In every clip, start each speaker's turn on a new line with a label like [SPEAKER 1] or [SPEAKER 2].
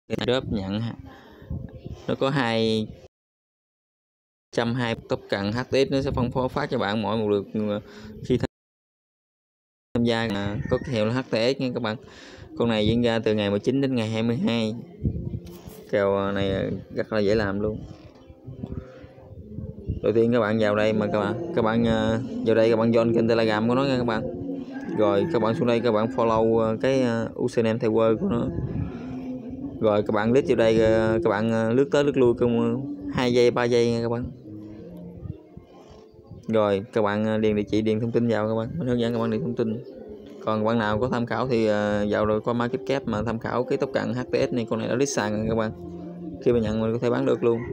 [SPEAKER 1] Drop nhận nó có 220 tốc cận HTX, nó sẽ phân phối phát cho bạn mỗi một lượt khi tham gia có cái hiệu là HTX nha các bạn. Con này diễn ra từ ngày 19 đến ngày 22. Kèo này rất là dễ làm luôn. Đầu tiên các bạn vào đây mà các bạn vào đây các bạn join kênh Telegram của nó nha các bạn. Rồi các bạn xuống đây các bạn follow cái username Tower của nó. Rồi các bạn click vào đây, các bạn lướt tới lướt lui trong 2 giây 3 giây nha các bạn. Rồi các bạn điền địa chỉ, điền thông tin vào các bạn, mình hướng dẫn các bạn điền thông tin. Còn bạn nào có tham khảo thì vào rồi qua market cap mà tham khảo cái tốc cận HTX này, con này đã list sàn rồi các bạn. Khi mà nhận mình có thể bán được luôn.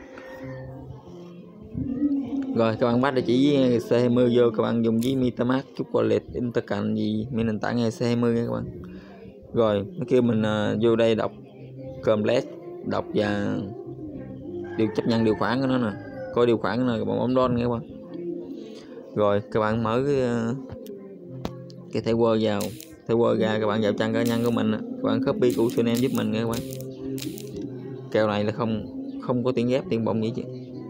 [SPEAKER 1] Rồi các bạn bắt địa chỉ C20 vô, các bạn dùng với MetaMask, chút wallet, Intercan gì mấy nền tảng này C20 nha các bạn. Rồi nó kêu mình vô đây đọc complete, đọc và chấp nhận điều khoản của nó nè, coi điều khoản này các bạn bấm download nha các bạn. Rồi các bạn mở cái thẻ Word vào, thẻ Word ra, các bạn vào trang cá nhân của mình, các bạn copy của username giúp mình nha các bạn. Kèo này là không có tiền ghép tiền bọng gì chứ.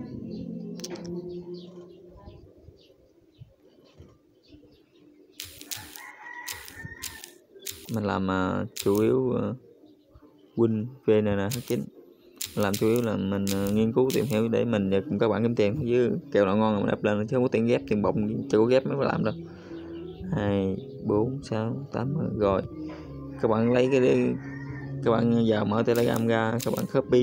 [SPEAKER 1] Mình làm chủ yếu win VNNH9, làm chủ yếu là mình nghiên cứu tìm hiểu để mình cùng các bạn kiếm tiền, chứ kèo nào ngon là mình up lên, chứ không có tiền ghép tiền bọng, chưa có ghép mới làm đâu. 2 4 6 8 rồi các bạn lấy cái, các bạn vào mở Telegram ra, các bạn copy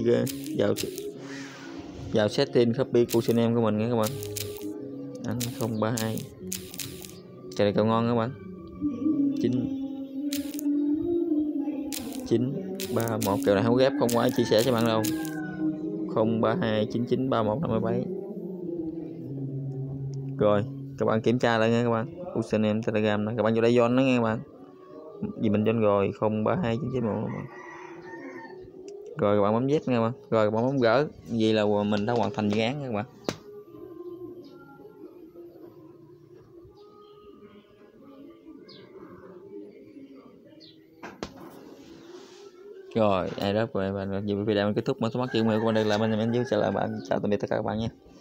[SPEAKER 1] vào setting, copy username của mình nha các bạn. Anh 032 cái này kèo ngon các bạn. 931 kèo này không ghép, không có ai chia sẻ cho bạn đâu. 0329931557. Rồi các bạn kiểm tra lại nha các bạn, username Telegram này, các bạn vô đây join nó nha các bạn, vì mình join rồi 032991. Rồi các bạn bấm yes nha các bạn, rồi các bạn bấm gỡ, vậy là mình đã hoàn thành dự án nha các bạn. Rồi ai đó rồi bạn, video mình kết thúc, mà số mắt chữ của bạn đây là mình dưới, sẽ là bạn, chào tạm biệt tất cả các bạn nhé.